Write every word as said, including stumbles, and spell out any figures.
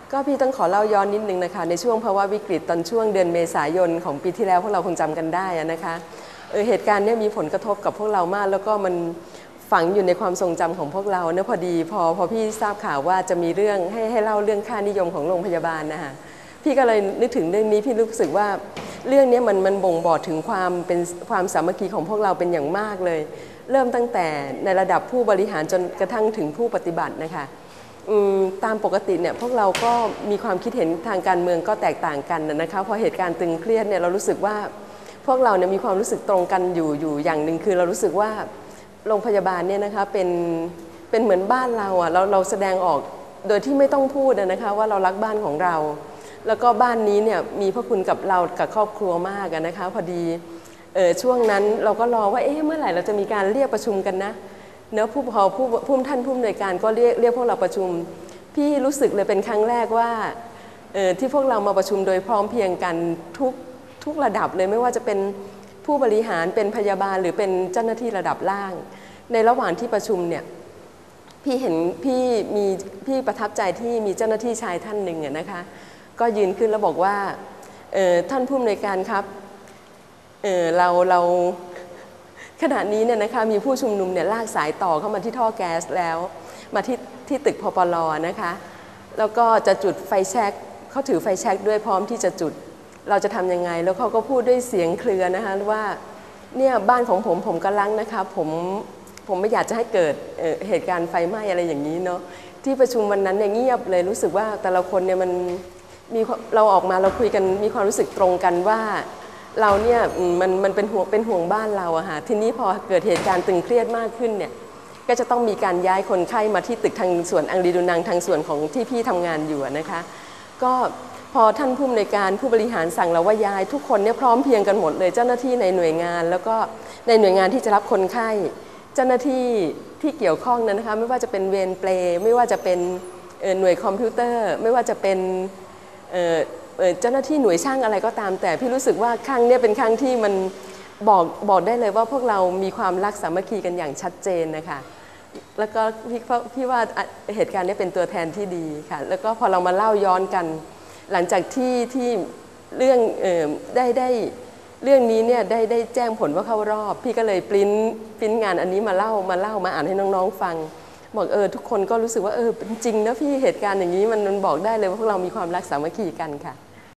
ก็พี่ต้องขอเล่าย้อนนิดนึงนะคะในช่วงภาวะวิกฤตตอนช่วงเดือนเมษายนของปีที่แล้วพวกเราคงจำกันได้นะคะเออเหตุการณ์นี้มีผลกระทบกับพวกเรามากแล้วก็มันฝังอยู่ในความทรงจำของพวกเราเนื่อพอดีพอพอพี่ทราบข่าวว่าจะมีเรื่องให้ให้เล่าเรื่องค่านิยมของโรงพยาบาลนะคะพี่ก็เลยนึกถึงเรื่องนี้พี่รู้สึกว่าเรื่องนี้มันมันบ่งบอกถึงความเป็นความสามัคคีของพวกเราเป็นอย่างมากเลยเริ่มตั้งแต่ในระดับผู้บริหารจนกระทั่งถึงผู้ปฏิบัตินะคะตามปกติเนี่ยพวกเราก็มีความคิดเห็นทางการเมืองก็แตกต่างกันนะคะพอเหตุการณ์ตึงเครียดเนี่ยเรารู้สึกว่าพวกเราเนี่ยมีความรู้สึกตรงกันอยู่อยู่อย่างหนึ่งคือเรารู้สึกว่าโรงพยาบาลเนี่ยนะคะเป็นเป็นเหมือนบ้านเราอ่ะเราเราแสดงออกโดยที่ไม่ต้องพูดนะคะว่าเรารักบ้านของเราแล้วก็บ้านนี้เนี่ยมีพระคุณกับเรากับครอบครัวมากนะคะพอดีเออช่วงนั้นเราก็รอว่าเอ๊ะเมื่อไหร่เราจะมีการเรียกประชุมกันนะเนื้อผู้พอผู้ผู้ท่านผู้อำนวยการก็เรียกเรียกพวกเราประชุมพี่รู้สึกเลยเป็นครั้งแรกว่าเออที่พวกเรามาประชุมโดยพร้อมเพรียงกันทุกทุกระดับเลยไม่ว่าจะเป็นผู้บริหารเป็นพยาบาลหรือเป็นเจ้าหน้าที่ระดับล่างในระหว่างที่ประชุมเนี่ยพี่เห็นพี่มีพี่ประทับใจที่มีเจ้าหน้าที่ชายท่านหนึ่งนะคะก็ยืนขึ้นแล้วบอกว่าท่านผู้อำนวยการครับ เออเราเราขณะนี้เนี่ยนะคะมีผู้ชุมนุมเนี่ยลากสายต่อเข้ามาที่ท่อแก๊สแล้วมาที่ที่ตึกพปล.นะคะแล้วก็จะจุดไฟแช็กเขาถือไฟแช็กด้วยพร้อมที่จะจุดเราจะทำยังไงแล้วเขาก็พูดด้วยเสียงเครือนะคะว่าเนี่ยบ้านของผมผมกำลังนะคะผมผมไม่อยากจะให้เกิด เ, เหตุการณ์ไฟไหม้อะไรอย่างนี้เนาะที่ประชุมวันนั้นเนี่ยเงียบเลยรู้สึกว่าแต่ละคนเนี่ยมันมีเราออกมาเราคุยกันมีความรู้สึกตรงกันว่าเราเนี่ยมันมันเป็นห่วงเป็นห่วงบ้านเราอะค่ะทีนี้พอเกิดเหตุการณ์ตึงเครียดมากขึ้นเนี่ยก็จะต้องมีการย้ายคนไข้มาที่ตึกทางส่วนอังรีดูนังทางส่วนของที่พี่ทำงานอยู่นะคะก็พอท่านผู้อำนวยการผู้บริหารสั่งเราว่าย้ายทุกคนเนี่ยพร้อมเพียงกันหมดเลยเจ้าหน้าที่ในหน่วยงานแล้วก็ในหน่วยงานที่จะรับคนไข้เจ้าหน้าที่ที่เกี่ยวข้องนั้นนะคะไม่ว่าจะเป็นเวรเปลไม่ว่าจะเป็นหน่วยคอมพิวเตอร์ไม่ว่าจะเป็นเจ้าหน้าที่หน่วยช่างอะไรก็ตามแต่พี่รู้สึกว่าครั้งนี้เป็นครั้งที่มันบอกบอกได้เลยว่าพวกเรามีความรักสามัคคีกันอย่างชัดเจนนะคะแล้วก็พี่พี่ว่าเหตุการณ์นี้เป็นตัวแทนที่ดีค่ะแล้วก็พอเรามาเล่าย้อนกันหลังจากที่ที่เรื่องเอ่อได้ได้เรื่องนี้เนี่ยได้ได้แจ้งผลว่าเข้ารอบพี่ก็เลยปริ้นปริ้นงานอันนี้มาเล่ามาเล่ามาอ่านให้น้องๆฟังบอกเออทุกคนก็รู้สึกว่าเออเป็นจริงนะพี่เหตุการณ์อย่างนี้มันมันบอกได้เลยว่าพวกเรามีความรักสามัคคีกันค่ะ